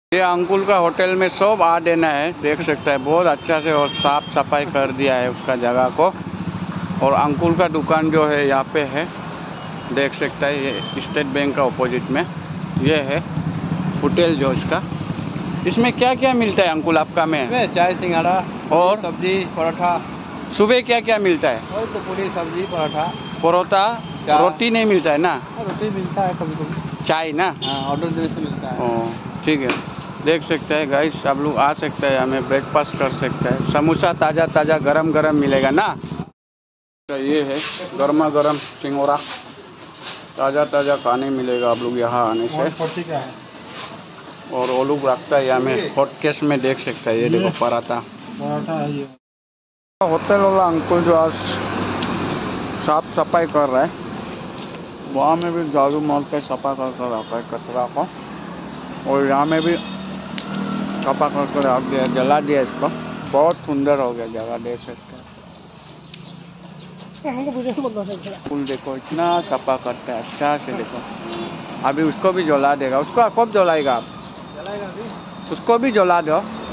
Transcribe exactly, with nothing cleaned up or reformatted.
ये अंकुल का होटल में सब आ देना है, देख सकता है बहुत अच्छा से और साफ सफाई कर दिया है उसका जगह को। और अंकुल का दुकान जो है यहाँ पे है, देख सकता है ये स्टेट बैंक का अपोजिट में ये है होटल जो इसका। इसमें क्या क्या मिलता है अंकुल आपका में? चाय सिंघाड़ा और सब्जी पराठा। सुबह क्या क्या मिलता है? और तो पूरी सब्जी पराठा परोठा, रोटी नहीं मिलता है ना? रोटी मिलता है कभी कभी, चाय ना? हाँ ऑर्डर देने से मिलता है। ओ ठीक है, देख सकते हैं गाइस, आप लोग आ सकते हैं, हमें ब्रेकफास्ट कर सकते हैं। समोसा ताज़ा ताज़ा गरम गरम मिलेगा ना। ये है गर्मा गर्म सिंगोरा, ताज़ा ताज़ा खाने मिलेगा आप लोग यहाँ आने से। और वो लोग रखता है यहाँ में हॉट केस में, देख सकते हैं ये देखो पराठा पराठा है ये। होटल वाला अंकुल जो आज साफ सफाई कर रहा है, वहाँ में भी झाड़ू मार के सफा कर कर रखा है कचरा को। और यहाँ में भी सफा कर कर रख दिया, जला दिया इसको। बहुत सुंदर हो गया जगह, देख सकते हैं। फूल देखो इतना सफा करता है अच्छा से, देखो अभी उसको भी जला देगा। उसको कब जलाएगा आप? जलाएगा भी। उसको भी जला दो।